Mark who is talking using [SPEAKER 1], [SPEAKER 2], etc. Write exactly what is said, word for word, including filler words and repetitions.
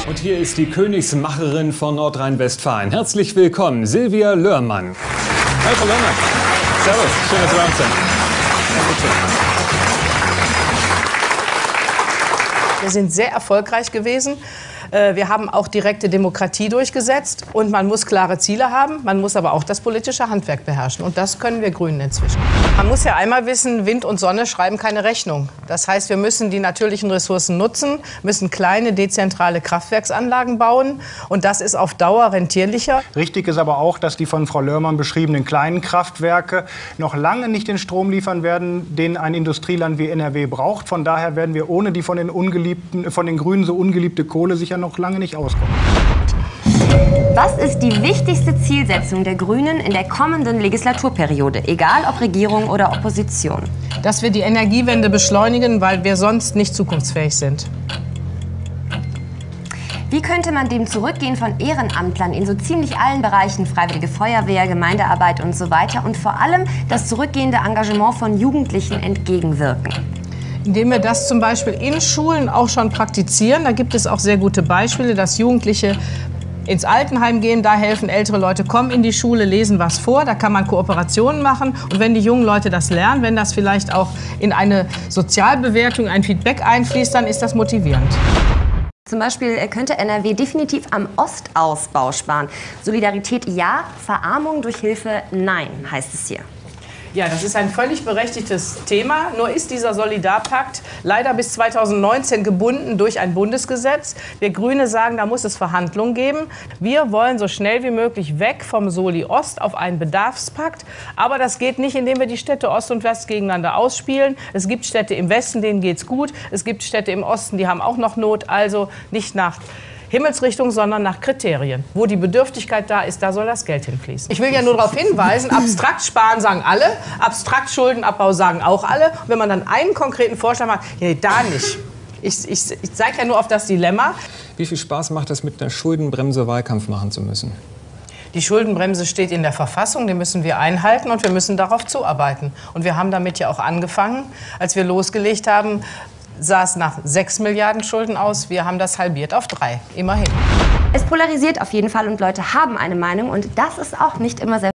[SPEAKER 1] Und hier ist die Königsmacherin von Nordrhein-Westfalen. Herzlich willkommen, Silvia Löhrmann. Hallo Frau Löhrmann. Servus, schön, dass Sie bei uns sind.
[SPEAKER 2] Wir sind sehr erfolgreich gewesen. Wir haben auch direkte Demokratie durchgesetzt. Und man muss klare Ziele haben. Man muss aber auch das politische Handwerk beherrschen. Und das können wir Grünen inzwischen. Man muss ja einmal wissen, Wind und Sonne schreiben keine Rechnung. Das heißt, wir müssen die natürlichen Ressourcen nutzen, müssen kleine dezentrale Kraftwerksanlagen bauen. Und das ist auf Dauer rentierlicher.
[SPEAKER 3] Richtig ist aber auch, dass die von Frau Löhrmann beschriebenen kleinen Kraftwerke noch lange nicht den Strom liefern werden, den ein Industrieland wie N R W braucht. Von daher werden wir ohne die von den, ungeliebten, von den Grünen so ungeliebte Kohle sicher noch lange nicht auskommen.
[SPEAKER 4] Was ist die wichtigste Zielsetzung der Grünen in der kommenden Legislaturperiode, egal ob Regierung oder Opposition?
[SPEAKER 2] Dass wir die Energiewende beschleunigen, weil wir sonst nicht zukunftsfähig sind.
[SPEAKER 4] Wie könnte man dem Zurückgehen von Ehrenamtlern in so ziemlich allen Bereichen, Freiwillige Feuerwehr, Gemeindearbeit und so weiter und vor allem das zurückgehende Engagement von Jugendlichen entgegenwirken?
[SPEAKER 2] Indem wir das zum Beispiel in Schulen auch schon praktizieren. Da gibt es auch sehr gute Beispiele, dass Jugendliche ins Altenheim gehen, da helfen ältere Leute, kommen in die Schule, lesen was vor, da kann man Kooperationen machen. Und wenn die jungen Leute das lernen, wenn das vielleicht auch in eine Sozialbewertung, ein Feedback einfließt, dann ist das motivierend.
[SPEAKER 4] Zum Beispiel könnte N R W definitiv am Ostausbau sparen. Solidarität ja, Verarmung durch Hilfe nein, heißt es hier.
[SPEAKER 2] Ja, das ist ein völlig berechtigtes Thema. Nur ist dieser Solidarpakt leider bis zweitausendneunzehn gebunden durch ein Bundesgesetz. Wir Grüne sagen, da muss es Verhandlungen geben. Wir wollen so schnell wie möglich weg vom Soli Ost auf einen Bedarfspakt. Aber das geht nicht, indem wir die Städte Ost und West gegeneinander ausspielen. Es gibt Städte im Westen, denen geht's gut. Es gibt Städte im Osten, die haben auch noch Not. Also nicht nach Himmelsrichtung, sondern nach Kriterien. Wo die Bedürftigkeit da ist, da soll das Geld hinfließen. Ich will ja nur darauf hinweisen, abstrakt sparen sagen alle, abstrakt Schuldenabbau sagen auch alle. Und wenn man dann einen konkreten Vorschlag macht, nee, da nicht. Ich, ich, ich zeige ja nur auf das Dilemma.
[SPEAKER 1] Wie viel Spaß macht es, mit einer Schuldenbremse Wahlkampf machen zu müssen?
[SPEAKER 2] Die Schuldenbremse steht in der Verfassung, die müssen wir einhalten und wir müssen darauf zuarbeiten. Und wir haben damit ja auch angefangen, als wir losgelegt haben, sah es nach sechs Milliarden Schulden aus. Wir haben das halbiert auf drei, immerhin.
[SPEAKER 4] Es polarisiert auf jeden Fall und Leute haben eine Meinung und das ist auch nicht immer sehr